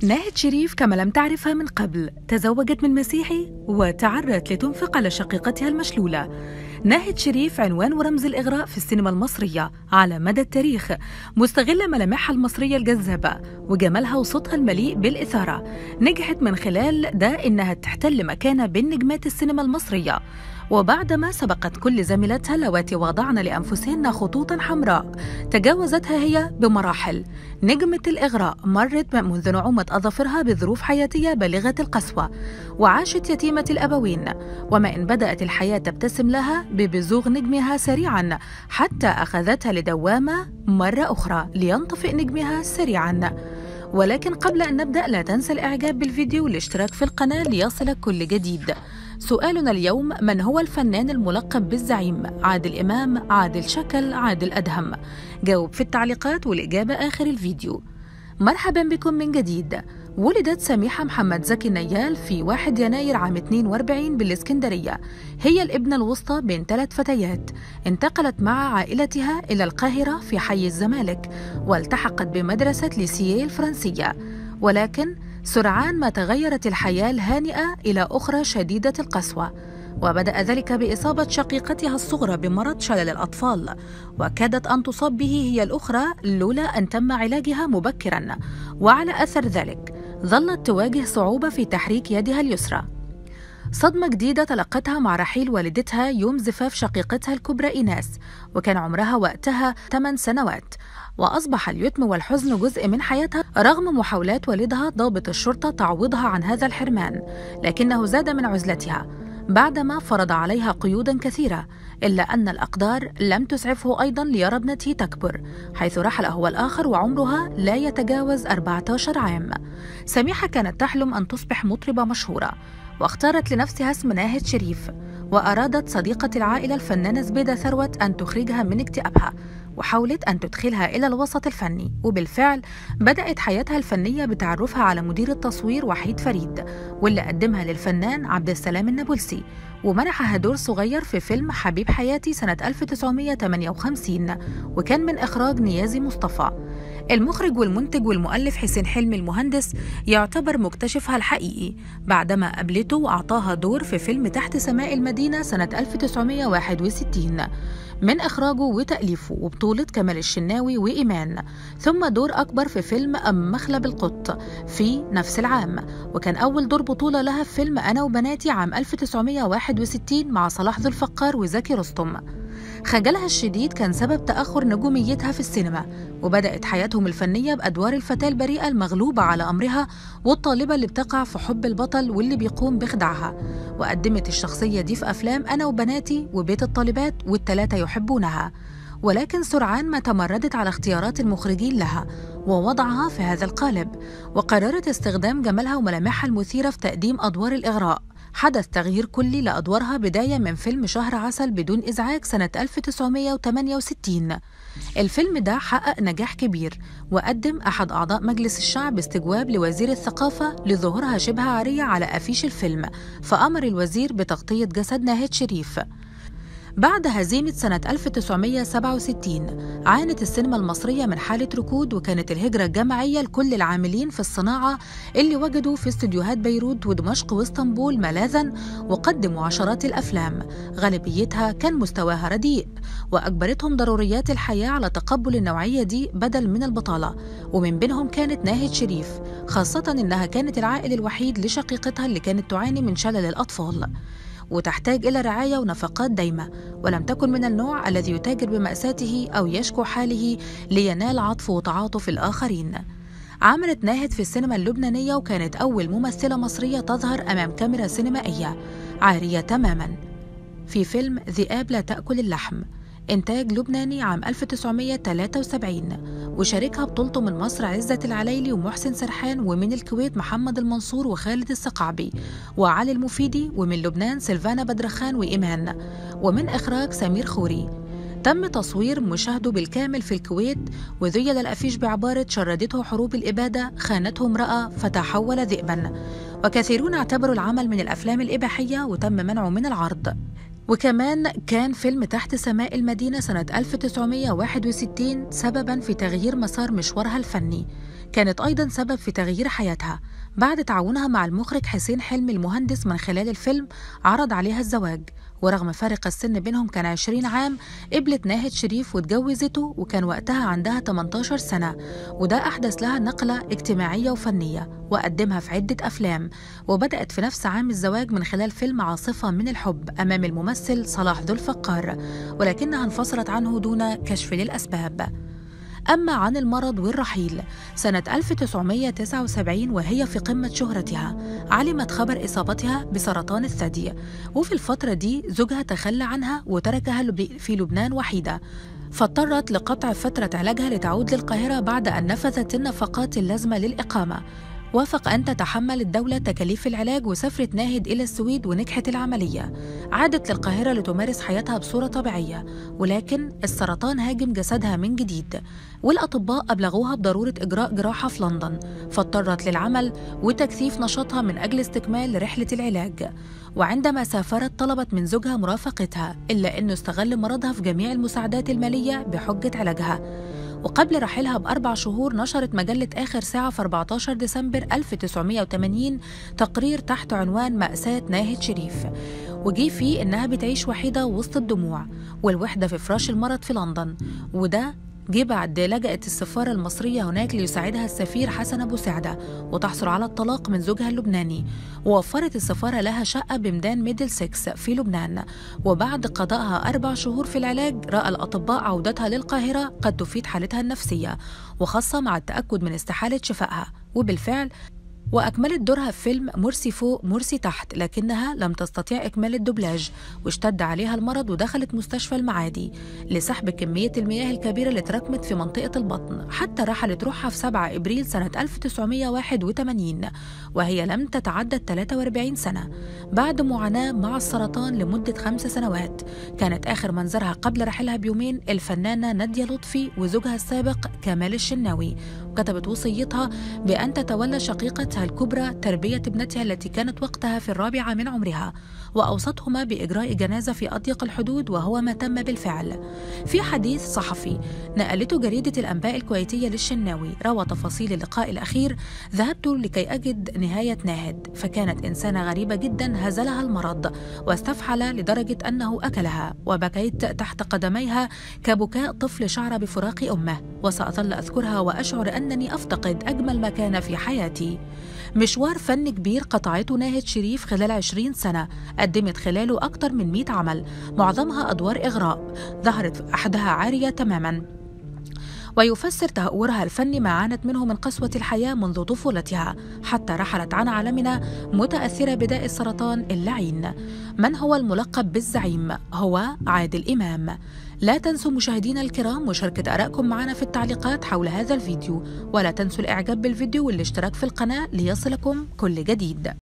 ناهد شريف كما لم تعرفها من قبل تزوجت من مسيحي وتعرت لتنفق على شقيقتها المشلولة. ناهد شريف عنوان ورمز الإغراء في السينما المصرية على مدى التاريخ، مستغلة ملامحها المصرية الجذابة وجمالها وصوتها المليء بالإثارة. نجحت من خلال ده إنها تحتل مكانة بين نجمات السينما المصرية، وبعدما سبقت كل زميلاتها اللواتي وضعن لأنفسهن خطوطاً حمراء تجاوزتها هي بمراحل. نجمة الإغراء مرت منذ نعومة أظافرها بظروف حياتية بالغة القسوة، وعاشت يتيمة الأبوين، وما إن بدأت الحياة تبتسم لها ببزوغ نجمها سريعاً حتى أخذتها لدوامة مرة أخرى لينطفئ نجمها سريعاً. ولكن قبل أن نبدأ لا تنسى الإعجاب بالفيديو والاشتراك في القناة ليصلك كل جديد. سؤالنا اليوم: من هو الفنان الملقب بالزعيم؟ عادل إمام، عادل شكل، عادل أدهم؟ جاوب في التعليقات والإجابة آخر الفيديو. مرحبا بكم من جديد. ولدت سميحة محمد زكي النيال في 1 يناير عام 42 بالإسكندرية. هي الابنة الوسطى بين 3 فتيات. انتقلت مع عائلتها إلى القاهرة في حي الزمالك، والتحقت بمدرسة ليسيه الفرنسية، ولكن سرعان ما تغيرت الحياة الهانئة إلى أخرى شديدة القسوة، وبدأ ذلك بإصابة شقيقتها الصغرى بمرض شلل الأطفال، وكادت أن تصاب به هي الأخرى لولا أن تم علاجها مبكرا، وعلى أثر ذلك ظلت تواجه صعوبة في تحريك يدها اليسرى. صدمة جديدة تلقتها مع رحيل والدتها يوم زفاف شقيقتها الكبرى إيناس، وكان عمرها وقتها 8 سنوات، وأصبح اليتم والحزن جزء من حياتها رغم محاولات والدها ضابط الشرطة تعويضها عن هذا الحرمان، لكنه زاد من عزلتها بعدما فرض عليها قيودا كثيرة، إلا أن الأقدار لم تسعفه أيضا ليرى ابنته تكبر، حيث رحل هو الآخر وعمرها لا يتجاوز 14 عام. سميحة كانت تحلم أن تصبح مطربة مشهورة، واختارت لنفسها اسم ناهد شريف، وأرادت صديقة العائلة الفنانة زبيدة ثروت أن تخرجها من اكتئابها، وحاولت أن تدخلها إلى الوسط الفني، وبالفعل بدأت حياتها الفنية بتعرفها على مدير التصوير وحيد فريد، واللي قدمها للفنان عبد السلام النابلسي، ومنحها دور صغير في فيلم حبيب حياتي سنة 1958، وكان من إخراج نيازي مصطفى. المخرج والمنتج والمؤلف حسين حلمي المهندس يعتبر مكتشفها الحقيقي بعدما قابلته وأعطاها دور في فيلم تحت سماء المدينة سنة 1961 من إخراجه وتأليفه وبطولة كمال الشناوي وإيمان، ثم دور أكبر في فيلم مخلب القط في نفس العام، وكان أول دور بطولة لها في فيلم أنا وبناتي عام 1961 مع صلاح ذو الفقار وزكي رستم. خجلها الشديد كان سبب تأخر نجوميتها في السينما، وبدأت حياتهم الفنية بأدوار الفتاة البريئة المغلوبة على أمرها والطالبة اللي بتقع في حب البطل واللي بيقوم بخدعها، وقدمت الشخصية دي في أفلام أنا وبناتي وبيت الطالبات والتلاتة يحبونها، ولكن سرعان ما تمردت على اختيارات المخرجين لها ووضعها في هذا القالب، وقررت استخدام جمالها وملامحها المثيرة في تقديم أدوار الإغراء. حدث تغيير كلي لأدوارها بداية من فيلم شهر عسل بدون إزعاج سنة 1968. الفيلم ده حقق نجاح كبير، وقدم أحد أعضاء مجلس الشعب استجواب لوزير الثقافة لظهورها شبه عارية على أفيش الفيلم، فأمر الوزير بتغطية جسد ناهد شريف. بعد هزيمة سنة 1967 عانت السينما المصرية من حالة ركود، وكانت الهجرة الجماعية لكل العاملين في الصناعة اللي وجدوا في استديوهات بيروت ودمشق واسطنبول ملاذا، وقدموا عشرات الأفلام غالبيتها كان مستواها رديء، وأجبرتهم ضروريات الحياة على تقبل النوعية دي بدل من البطالة، ومن بينهم كانت ناهد شريف، خاصة إنها كانت العائل الوحيد لشقيقتها اللي كانت تعاني من شلل الأطفال وتحتاج إلى رعاية ونفقات دايمة، ولم تكن من النوع الذي يتاجر بمأساته أو يشكو حاله لينال عطف وتعاطف الآخرين. عملت ناهد في السينما اللبنانية، وكانت أول ممثلة مصرية تظهر أمام كاميرا سينمائية عارية تماما في فيلم ذئاب لا تأكل اللحم إنتاج لبناني عام 1973، وشاركها بطولته من مصر عزت العليلي ومحسن سرحان، ومن الكويت محمد المنصور وخالد السقعبي وعلي المفيدي، ومن لبنان سلفانا بدرخان وإيمان، ومن إخراج سمير خوري. تم تصوير مشاهده بالكامل في الكويت، وذيل الأفيش بعبارة شردته حروب الإبادة خانته امرأة فتحول ذئبا، وكثيرون اعتبروا العمل من الأفلام الإباحية وتم منعه من العرض. وكمان كان فيلم تحت سماء المدينة سنة 1961 سبباً في تغيير مسار مشوارها الفني. كانت أيضا سبب في تغيير حياتها بعد تعاونها مع المخرج حسين حلمي المهندس من خلال الفيلم عرض عليها الزواج، ورغم فارق السن بينهم كان 20 عام قبلت ناهد شريف واتجوزته، وكان وقتها عندها 18 سنة، وده أحدث لها نقلة اجتماعية وفنية وقدمها في عدة أفلام، وبدأت في نفس عام الزواج من خلال فيلم عاصفة من الحب أمام الممثل صلاح ذو الفقار، ولكنها انفصلت عنه دون كشف للأسباب. أما عن المرض والرحيل، سنة 1979 وهي في قمة شهرتها علمت خبر إصابتها بسرطان الثدي، وفي الفترة دي زوجها تخلى عنها وتركها في لبنان وحيدة، فاضطرت لقطع فترة علاجها لتعود للقاهرة بعد أن نفذت النفقات اللازمة للإقامة. وافق أن تتحمل الدولة تكاليف العلاج، وسافرت ناهد إلى السويد ونجحت العملية. عادت للقاهرة لتمارس حياتها بصورة طبيعية، ولكن السرطان هاجم جسدها من جديد، والأطباء أبلغوها بضرورة إجراء جراحة في لندن، فاضطرت للعمل وتكثيف نشاطها من أجل استكمال رحلة العلاج. وعندما سافرت طلبت من زوجها مرافقتها، إلا أنه استغل مرضها في جميع المساعدات المالية بحجة علاجها. وقبل رحيلها ب4 شهور نشرت مجلة آخر ساعة في 14 ديسمبر 1980 تقرير تحت عنوان مأساة ناهد شريف، وجي فيه إنها بتعيش وحيدة وسط الدموع والوحدة في فراش المرض في لندن، وده جه بعد لجأت السفارة المصرية هناك ليساعدها السفير حسن أبو سعدة وتحصل على الطلاق من زوجها اللبناني، ووفرت السفارة لها شقة بميدان ميدل 6 في لبنان. وبعد قضائها 4 شهور في العلاج رأى الأطباء عودتها للقاهرة قد تفيد حالتها النفسية، وخاصة مع التأكد من استحالة شفائها، وبالفعل وأكملت دورها في فيلم مرسي فوق مرسي تحت، لكنها لم تستطيع إكمال الدبلاج واشتد عليها المرض ودخلت مستشفى المعادي لسحب كمية المياه الكبيرة اللي اتراكمت في منطقة البطن، حتى رحلت روحها في 7 إبريل سنة 1981 وهي لم تتعدى 43 سنة بعد معاناة مع السرطان لمدة 5 سنوات. كانت آخر منظرها قبل رحلها بيومين الفنانة نادية لطفي وزوجها السابق كمال الشناوي، وكتبت وصيتها بأن تتولى شقيقتها الكبرى تربية ابنتها التي كانت وقتها في 4 من عمرها، وأوصتهما بإجراء جنازة في أضيق الحدود وهو ما تم بالفعل. في حديث صحفي نقلته جريدة الأنباء الكويتية للشناوي روى تفاصيل اللقاء الأخير: ذهبت لكي أجد نهاية ناهد، فكانت إنسانة غريبة جدا هزلها المرض واستفحل لدرجة أنه أكلها، وبكيت تحت قدميها كبكاء طفل شعر بفراق أمه، وسأظل أذكرها وأشعر أنني أفتقد أجمل ما كان في حياتي. مشوار فني كبير قطعته ناهد شريف خلال 20 سنة، قدمت خلاله أكثر من 100 عمل، معظمها أدوار إغراء، ظهرت في أحدها عارية تماما، ويفسر تهورها الفني ما عانت منه من قسوة الحياة منذ طفولتها حتى رحلت عن عالمنا متأثرة بداء السرطان اللعين. من هو الملقب بالزعيم؟ هو عادل إمام. لا تنسوا مشاهدينا الكرام مشاركة آرائكم معنا في التعليقات حول هذا الفيديو، ولا تنسوا الإعجاب بالفيديو والاشتراك في القناة ليصلكم كل جديد.